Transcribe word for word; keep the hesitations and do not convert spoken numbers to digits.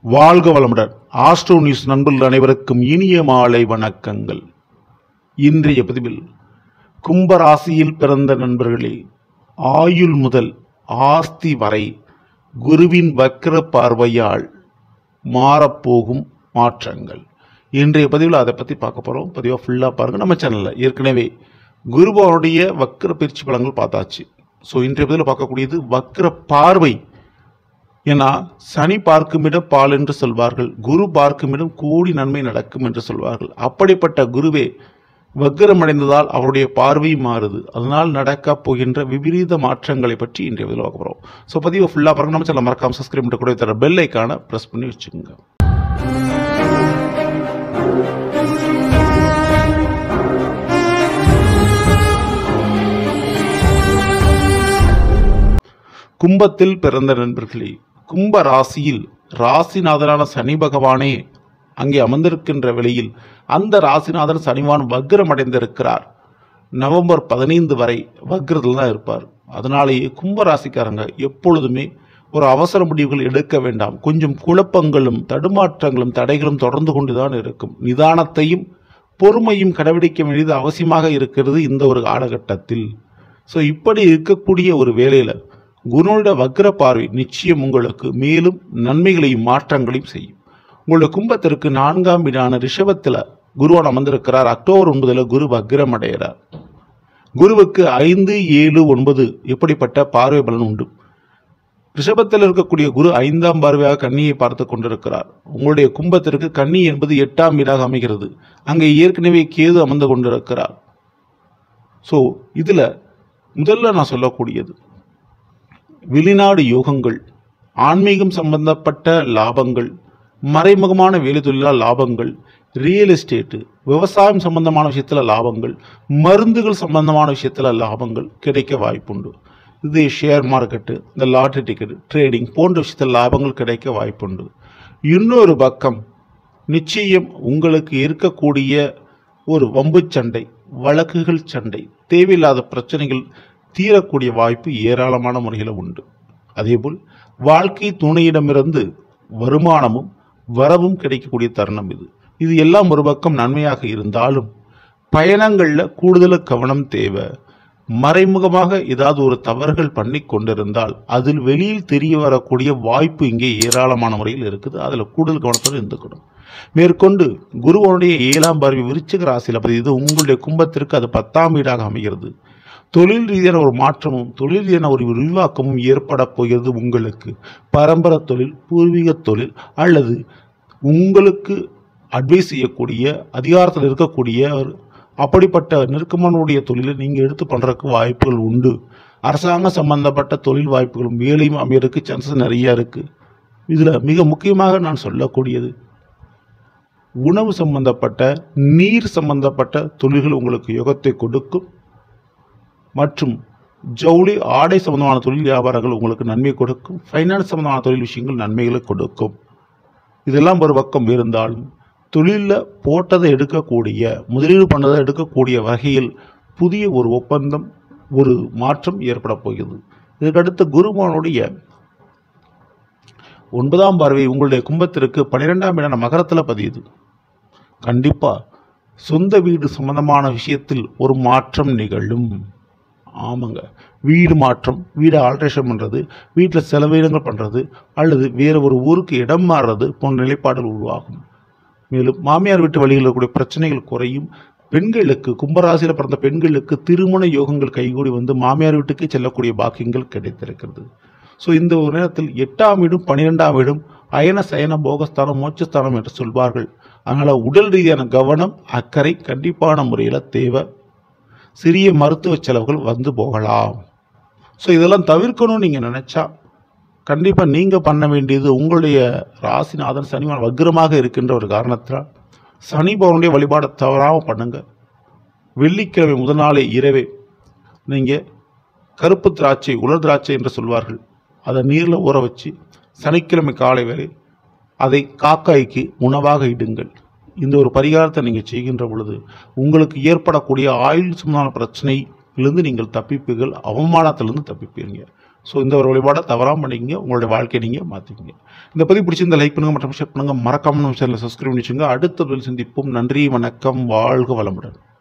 வாழ்க வளமுடன். Astro news நண்பர்கள் அனைவருக்கும் இனிய மாலை வணக்கங்கள். இன்றைய பதிவில் கும்பராசியில் பிறந்த நண்பர்களே, ஆயுள் முதல் ஆஸ்தி வரை குருவின் வக்ர பார்வையால் மாறப்போகும் மாற்றங்கள். இன்றைய பதிவில் அதை பற்றி பார்க்க போகிறோம். பதிவாக ஃபுல்லாக பாருங்கள். நம்ம சேனலில் ஏற்கனவே குருபவனுடைய வக்ர பயிற்சி பலன்கள் பார்த்தாச்சு. ஸோ இன்றைய பதிவில் பார்க்கக்கூடியது வக்ர பார்வை. ஏன்னா சனி பார்க்குமிடம் பால் என்று சொல்வார்கள், குரு பார்க்குமிடம் கோடி நன்மை நடக்கும் என்று சொல்வார்கள். அப்படிப்பட்ட குருவே வக்ரமடைந்ததால் அவருடைய பார்வை மாறுது. அதனால் நடக்க போகின்ற விபரீத மாற்றங்களை பற்றி இன்றைய பதிவில் பார்க்க போகிறோம். ஸோ பதிவு ஃபுல்லாக பாருங்க. நம்ம சேனல் மறக்காம சப்ஸ்கிரைப் பண்ணி கூட தர பெல் ஐக்கான ப்ரெஸ் பண்ணி வச்சுக்கோங்க. கும்பத்தில் பிறந்த நண்பர்களே, கும்ப ராசியில் ராசிநாதனான சனி பகவானே அங்கே அமர்ந்திருக்கின்ற வேளையில் அந்த ராசிநாதன் சனிவான் வக்ரம் அடைந்திருக்கிறார். நவம்பர் பதினைந்து வரை வக்ரத்தில் தான் இருப்பார். அதனாலேயே கும்ப ராசிக்காரங்க எப்பொழுதுமே ஒரு அவசர முடிவுகள் எடுக்க வேண்டாம். கொஞ்சம் குழப்பங்களும் தடுமாற்றங்களும் தடைகளும் தொடர்ந்து கொண்டுதான் இருக்கும். நிதானத்தையும் பொறுமையும் கடைபிடிக்க வேண்டியது அவசியமாக இருக்கிறது இந்த ஒரு காலகட்டத்தில். ஸோ இப்படி இருக்கக்கூடிய ஒரு வேளையில் குருனுடைய வக்ர பார்வை நிச்சயம் உங்களுக்கு மேலும் நன்மைகளையும் மாற்றங்களையும் செய்யும். உங்களுடைய கும்பத்திற்கு நான்காம் வீடான ரிஷபத்தில் குருவான் அமர்ந்திருக்கிறார். அக்டோபர் ஒன்பதுல குரு வக்ரம் அடைகிறார். குருவுக்கு ஐந்து ஏழு ஒன்பது எப்படிப்பட்ட பார்வை பலன் உண்டு. ரிஷபத்தில் இருக்கக்கூடிய குரு ஐந்தாம் பார்வையாக கன்னியை பார்த்து கொண்டிருக்கிறார். உங்களுடைய கும்பத்திற்கு கன்னி என்பது எட்டாம் வீடாக அமைகிறது. அங்கே ஏற்கனவே கேது அமர்ந்து கொண்டிருக்கிறார். ஸோ இதுல முதல்ல நான் சொல்லக்கூடியது வெளிநாடு யோகங்கள், ஆன்மீகம் சம்பந்தப்பட்ட லாபங்கள், மறைமுகமான வேலை தொழிலாளர் லாபங்கள், ரியல் எஸ்டேட்டு, விவசாயம் சம்பந்தமான விஷயத்தில் லாபங்கள், மருந்துகள் சம்பந்தமான விஷயத்தில் லாபங்கள் கிடைக்க வாய்ப்புண்டு. இது ஷேர் மார்க்கெட்டு, இந்த லாட்டரி டிக்கெட், ட்ரேடிங் போன்ற விஷயத்தில் லாபங்கள் கிடைக்க வாய்ப்புண்டு. இன்னொரு பக்கம் நிச்சயம் உங்களுக்கு இருக்கக்கூடிய ஒரு வம்பு சண்டை, வழக்குகள் சண்டை, தேவையில்லாத பிரச்சனைகள் தீரக்கூடிய வாய்ப்பு ஏராளமான முறையில் உண்டு. அதேபோல் வாழ்க்கை துணையிடமிருந்து வருமானமும் வரவும் கிடைக்கக்கூடிய தருணம் இது. இது எல்லாம் ஒரு பக்கம் நன்மையாக இருந்தாலும் பயணங்களில் கூடுதல் கவனம் தேவை. மறைமுகமாக ஏதாவது ஒரு தவறுகள் பண்ணி கொண்டிருந்தால் அதில் வெளியில் தெரிய வரக்கூடிய வாய்ப்பு இங்கே ஏராளமான முறையில் இருக்குது. அதில் கூடுதல் கவனத்தோடு இருந்துக்கணும். மேற்கொண்டு குருவனுடைய ஏழாம் பார்வை விருச்சிக ராசியில் பதிவு. இது உங்களுடைய கும்பத்திற்கு அது பத்தாம் வீடாக அமைகிறது. தொழில் ரீதியான ஒரு மாற்றமும் தொழில் ரீதியான ஒரு விரிவாக்கமும் ஏற்பட போகிறது. உங்களுக்கு பரம்பரை தொழில், பூர்வீக தொழில் அல்லது உங்களுக்கு அட்வைஸ் செய்யக்கூடிய அதிகாரத்தில் இருக்கக்கூடிய அப்படிப்பட்ட நெருக்கமானுடைய தொழிலை நீங்கள் எடுத்து பண்ணுறதுக்கு வாய்ப்புகள் உண்டு. அரசாங்க சம்பந்தப்பட்ட தொழில் வாய்ப்புகளும் வேலையும் அமையறதுக்கு சான்சஸ் நிறைய இருக்குது. இதில் மிக முக்கியமாக நான் சொல்லக்கூடியது உணவு சம்பந்தப்பட்ட நீர் சம்பந்தப்பட்ட தொழில்கள் உங்களுக்கு யோகத்தை கொடுக்கும். மற்றும் ஜவுளி ஆடை சம்பந்தமான தொழில் வியாபாரங்கள் உங்களுக்கு நன்மை கொடுக்கும். ஃபைனான்ஸ் சம்பந்தமான தொழில் விஷயங்கள் நன்மைகளை கொடுக்கும். இதெல்லாம் ஒரு பக்கம் இருந்தாலும் தொழிலில் போட்டதை எடுக்கக்கூடிய, முதலீடு பண்ணதை எடுக்கக்கூடிய வகையில் புதிய ஒரு ஒப்பந்தம், ஒரு மாற்றம் ஏற்பட போகிறது. இதற்கடுத்து குருமானுடைய ஒன்பதாம் பார்வை உங்களுடைய கும்பத்திற்கு பன்னிரெண்டாம் இடான மகரத்தில் பதியுது. கண்டிப்பாக சொந்த வீடு சம்பந்தமான விஷயத்தில் ஒரு மாற்றம் நிகழும். ஆமாங்க, வீடு மாற்றம், வீடு ஆல்ட்ரேஷன் பண்ணுறது, வீட்டில் செலவினங்கள் பண்ணுறது அல்லது வேறு ஒரு ஊருக்கு இடம் மாறுறது போன்ற நிலைப்பாடுகள் உருவாகும். மேலும் மாமியார் வீட்டு வழியில் இருக்கக்கூடிய பிரச்சனைகள் குறையும். பெண்களுக்கு, கும்பராசியில் பிறந்த பெண்களுக்கு திருமண யோகங்கள் கைகூடி வந்து மாமியார் வீட்டுக்கு செல்லக்கூடிய பாக்கியங்கள் கிடைத்திருக்கிறது. ஸோ இந்த ஒரு நேரத்தில் எட்டாம் வீடும் பன்னிரெண்டாம் வீடும் அயன சயன போகஸ்தானம் மோட்சஸ்தானம் என்று சொல்வார்கள். அதனால் உடல் ரீதியான கவனம், அக்கறை கண்டிப்பான முறையில் தேவை. சிறிய மருத்துவ செலவுகள் வந்து போகலாம். ஸோ இதெல்லாம் தவிர்க்கணும்னு நீங்கள் நினச்சா கண்டிப்பாக நீங்கள் பண்ண வேண்டியது, உங்களுடைய ராசிநாதன் சனிவான் வக்ரமாக இருக்கின்ற ஒரு காரணத்தினால் சனி பகவானுடைய வழிபாடை தவறாமல் பண்ணுங்க. வெள்ளிக்கிழமை முதல் நாளே இரவே நீங்கள் கருப்பு திராட்சை, உலர் திராட்சை என்று சொல்வார்கள், அதை நீரில் ஊற வச்சு சனிக்கிழமை காலை வரை அதை காக்காய்க்கு உணவாக இடுங்கள். இந்த ஒரு பரிகாரத்தை நீங்கள் செய்கின்ற பொழுது உங்களுக்கு ஏற்படக்கூடிய ஆயுள் சம்பந்தமான பிரச்சனையிலிருந்து நீங்கள் தப்பிப்பீர்கள், அவமானத்திலிருந்து தப்பிப்பீங்க. ஸோ இந்த ஒரு வழிபாடை தவறாமல் பண்ணிக்கங்க, உங்களுடைய வாழ்க்கையை நீங்கள் மாற்றிக்கங்க. இந்த பதிவு பிடிச்சிருந்த லைக் பண்ணுங்கள் மற்றும் ஷேர் பண்ணுங்கள், மறக்காம நம்ம சேனலை சப்ஸ்கிரைப் பண்ணி வச்சுங்க. அடுத்த பதில் சந்திப்போம். நன்றி, வணக்கம், வாழ்க வளமுடன்.